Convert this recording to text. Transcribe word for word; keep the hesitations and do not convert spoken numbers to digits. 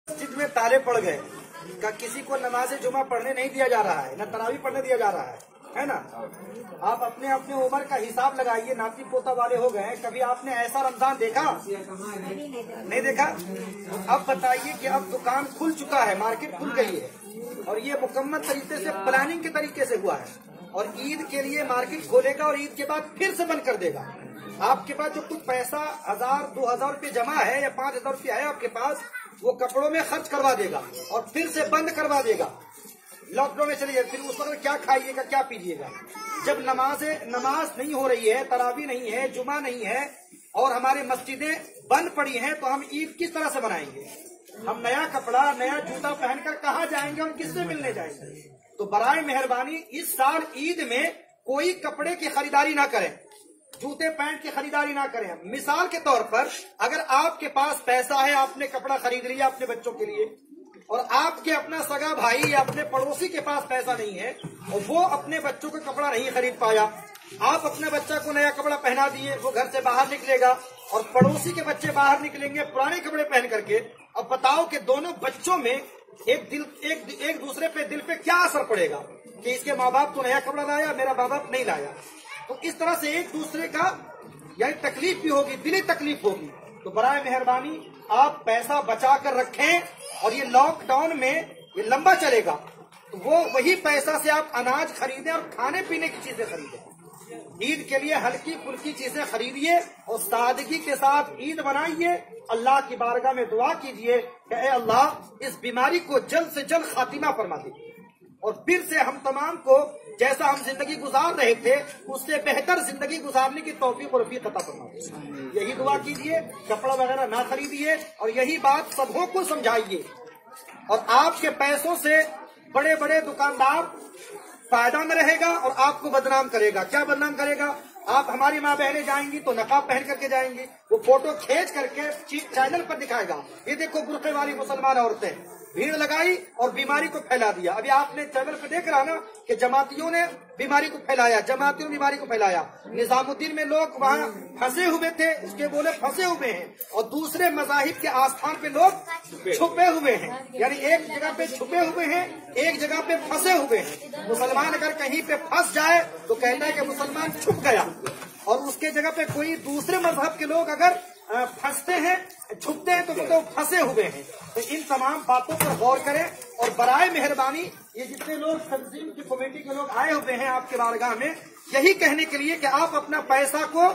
मस्जिद में ताले पड़ गए का किसी को नमाज जुमा पढ़ने नहीं दिया जा रहा है, न तरावी पढ़ने दिया जा रहा है, है ना। आप अपने अपने उम्र का हिसाब लगाइए, नाती पोता वाले हो गए, कभी आपने ऐसा रमजान देखा? नहीं देखा। तो अब बताइए कि अब दुकान खुल चुका है, मार्केट खुल गई है और ये मुकम्मल तरीके से प्लानिंग के तरीके से हुआ है और ईद के लिए मार्केट खोलेगा और ईद के बाद फिर से बंद कर देगा। आपके पास जो कुछ पैसा हजार दो हजार रूपये जमा है या पांच हजार रूपये है आपके पास, वो कपड़ों में खर्च करवा देगा और फिर से बंद करवा देगा। लॉकडाउन में चलिए, फिर उस वक्त क्या खाइएगा, क्या पीजिएगा? जब नमाज नमाज नहीं हो रही है, तरावी नहीं है, जुमा नहीं है और हमारे मस्जिदें बंद पड़ी हैं, तो हम ईद किस तरह से मनाएंगे? हम नया कपड़ा नया जूता पहनकर कहाँ जाएंगे और किससे मिलने जाएंगे? तो बराए मेहरबानी इस साल ईद में कोई कपड़े की खरीदारी ना करें, जूते पैंट की खरीदारी ना करें। मिसाल के तौर पर अगर आपके पास पैसा है, आपने कपड़ा खरीद लिया अपने बच्चों के लिए और आपके अपना सगा भाई या अपने पड़ोसी के पास पैसा नहीं है और वो अपने बच्चों को कपड़ा नहीं खरीद पाया, आप अपने बच्चा को नया कपड़ा पहना दिए, वो घर से बाहर निकलेगा और पड़ोसी के बच्चे बाहर निकलेंगे पुराने कपड़े पहन करके। अब बताओ कि दोनों बच्चों में एक दिल एक एक दूसरे पे दिल पे क्या असर पड़ेगा कि इसके माँ बाप तो नया कपड़ा लाया, मेरा माँ बाप नहीं लाया। तो इस तरह से एक दूसरे का यानी तकलीफ भी होगी, दिली तकलीफ होगी। तो बराए मेहरबानी आप पैसा बचा कर रखें और ये लॉकडाउन में ये लंबा चलेगा, तो वो वही पैसा से आप अनाज खरीदें और खाने पीने की चीजें खरीदें। ईद के लिए हल्की फुल्की चीजें खरीदिए और सादगी के साथ ईद मनाइए। अल्लाह की बारगाह में दुआ कीजिए कि ऐ अल्लाह इस बीमारी को जल्द से जल्द खातिमा फरमा दे और फिर से हम तमाम को जैसा हम जिंदगी गुजार रहे थे उससे बेहतर जिंदगी गुजारने की तौफीक और रफीक अता फरमा दे। यही दुआ कीजिए, कपड़ा वगैरह ना खरीदिए और यही बात सबों को समझाइए। और आपके पैसों से बड़े बड़े दुकानदार फायदा में रहेगा और आपको बदनाम करेगा। क्या बदनाम करेगा? आप हमारी माँ बहनें जाएंगी तो नकाब पहन करके जाएंगी, वो फोटो खींच करके चैनल पर दिखाएगा, ये देखो बुर्के वाली मुसलमान औरतें, भीड़ लगाई और बीमारी को फैला दिया। अभी आपने चैनल पर देख रहा ना कि जमातियों ने बीमारी को फैलाया, जमातियों ने बीमारी को फैलाया। निजामुद्दीन में लोग वहाँ फंसे हुए थे, इसके बोले फंसे हुए हैं और दूसरे मजाहिब के आस्थान पे लोग छुपे हुए हैं, यानी एक जगह पे छुपे हुए हैं, एक जगह पे फंसे हुए हैं। मुसलमान अगर कहीं पे फंस जाए तो कहता है कि मुसलमान छुप गया और उसके जगह पे कोई दूसरे मजहब के लोग अगर फंसते हैं, छुपते हैं तो तो फंसे हुए हैं। तो इन तमाम बातों पर गौर करें और बराए मेहरबानी ये जितने लोग तंजीम की कमेटी के लोग आए हुए हैं आपके बारगाह में, यही कहने के लिए कि आप अपना पैसा को